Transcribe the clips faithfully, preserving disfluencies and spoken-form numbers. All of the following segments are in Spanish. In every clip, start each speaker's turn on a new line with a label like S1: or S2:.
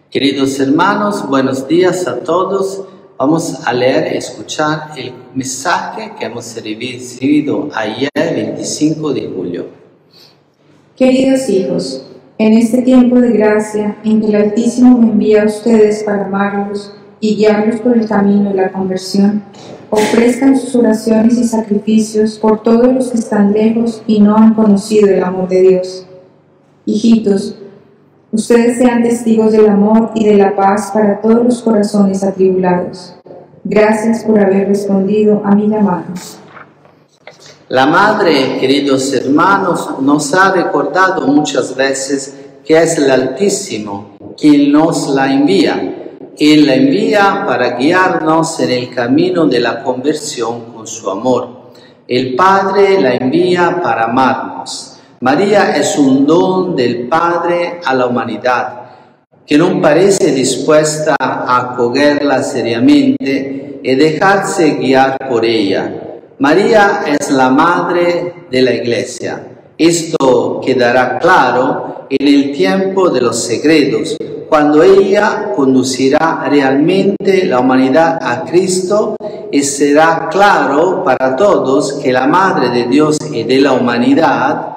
S1: Queridos hermanos, buenos días a todos. Vamos a leer y escuchar el mensaje que hemos recibido ayer, veinticinco de julio.
S2: Queridos hijos, en este tiempo de gracia en que el Altísimo me envía a ustedes para amarlos y guiarlos por el camino de la conversión, ofrezcan sus oraciones y sacrificios por todos los que están lejos y no han conocido el amor de Dios. Hijitos, ustedes sean testigos del amor y de la paz para todos los corazones atribulados. Gracias por haber respondido a mi llamado.
S1: La Madre, queridos hermanos, nos ha recordado muchas veces que es el Altísimo quien nos la envía. Él la envía para guiarnos en el camino de la conversión con su amor. El Padre la envía para amarnos. María es un don del Padre a la humanidad, que no parece dispuesta a acogerla seriamente y dejarse guiar por ella. María es la Madre de la Iglesia. Esto quedará claro en el tiempo de los secretos, cuando ella conducirá realmente la humanidad a Cristo, y será claro para todos que la Madre de Dios y de la humanidad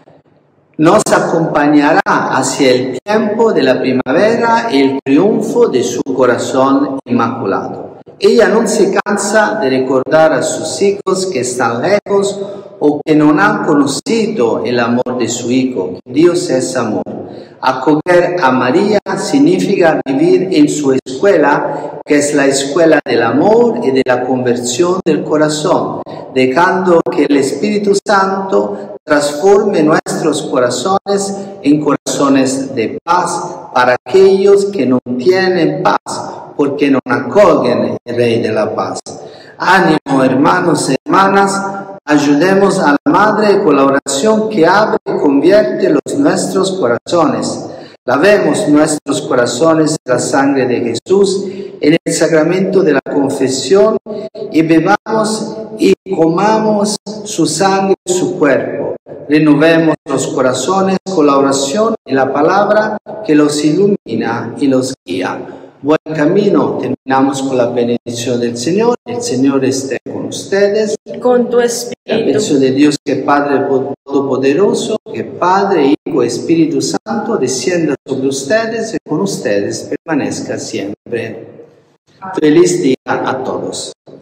S1: nos acompañará hacia el tiempo de la primavera y el triunfo de su corazón inmaculado. Ella no se cansa de recordar a sus hijos que están lejos o que no han conocido el amor de su Hijo. Dios es amor. Acoger a María significa vivir en su escuela, que es la escuela del amor y de la conversión del corazón, dejando que el Espíritu Santo transforme nuestros corazones en corazones de paz para aquellos que no tienen paz, porque no acogen el Rey de la Paz. Ánimo, hermanos y hermanas, ayudemos a la Madre con la oración que abre y convierte los nuestros corazones. Lavemos nuestros corazones en la sangre de Jesús en el sacramento de la confesión y bebamos y comamos su sangre y su cuerpo. Renovemos los corazones con la oración y la palabra que los ilumina y los guía. Buen camino. Terminamos con la bendición del Señor. El Señor esté con ustedes.
S3: Con tu espíritu.
S1: La bendición de Dios, que Padre Todopoderoso, que Padre, Hijo y Espíritu Santo descienda sobre ustedes y con ustedes permanezca siempre. Feliz día a todos.